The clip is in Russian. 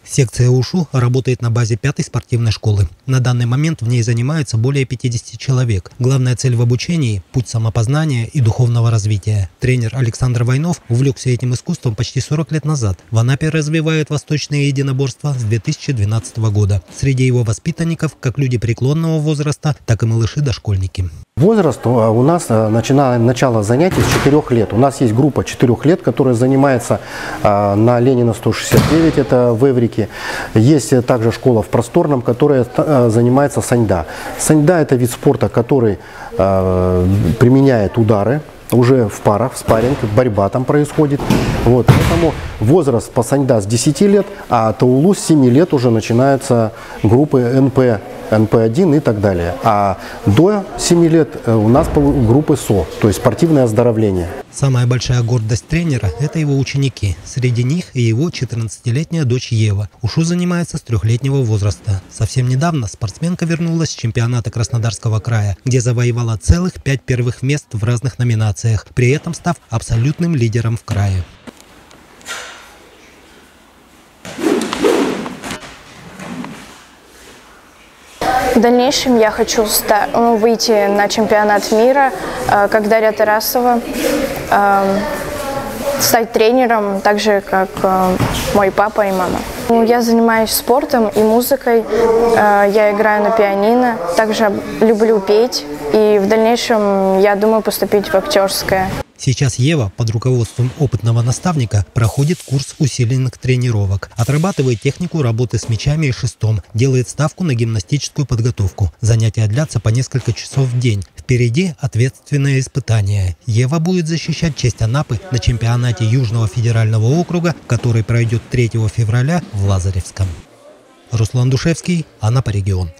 Секция УШУ работает на базе 5-й спортивной школы. На данный момент в ней занимаются более 50 человек. Главная цель в обучении – путь самопознания и духовного развития. Тренер Александр Войнов увлекся этим искусством почти 40 лет назад. В Анапе развивает восточные единоборства с 2012 года. Среди его воспитанников как люди преклонного возраста, так и малыши-дошкольники. Возраст у нас начало занятий с 4 лет. У нас есть группа 4 лет, которая занимается на Ленина 169, это в Эврике. Есть также школа в Просторном, которая занимается саньда. Саньда – это вид спорта, который применяет удары. Уже в парах, в спарринг, борьба там происходит. Вот. Поэтому возраст по саньда с 10 лет, а таулу с 7 лет уже начинаются группы НП, НП1 и так далее. А до 7 лет у нас группы СО, то есть спортивное оздоровление. Самая большая гордость тренера – это его ученики. Среди них и его 14-летняя дочь Ева. УШУ занимается с 3-летнего возраста. Совсем недавно спортсменка вернулась с чемпионата Краснодарского края, где завоевала целых 5 первых мест в разных номинациях, при этом став абсолютным лидером в крае. В дальнейшем я хочу выйти на чемпионат мира, как Дарья Тарасова, стать тренером, так же, как мой папа и мама. Я занимаюсь спортом и музыкой, я играю на пианино, также люблю петь, и в дальнейшем я думаю поступить в актерское. Сейчас Ева под руководством опытного наставника проходит курс усиленных тренировок, отрабатывает технику работы с мячами и шестом, делает ставку на гимнастическую подготовку. Занятия длятся по несколько часов в день. Впереди ответственное испытание. Ева будет защищать честь Анапы на чемпионате Южного федерального округа, который пройдет 3 февраля в Лазаревском. Руслан Душевский, Анапа регион.